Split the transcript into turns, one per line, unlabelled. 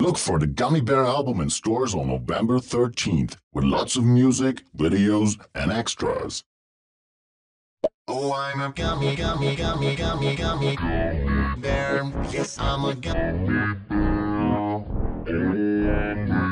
Look for the Gummy Bear album in stores on November 13th with lots of music, videos, and extras.
Oh, I'm a gummy bear. Yes, I'm a gummy bear. Oh, I'm a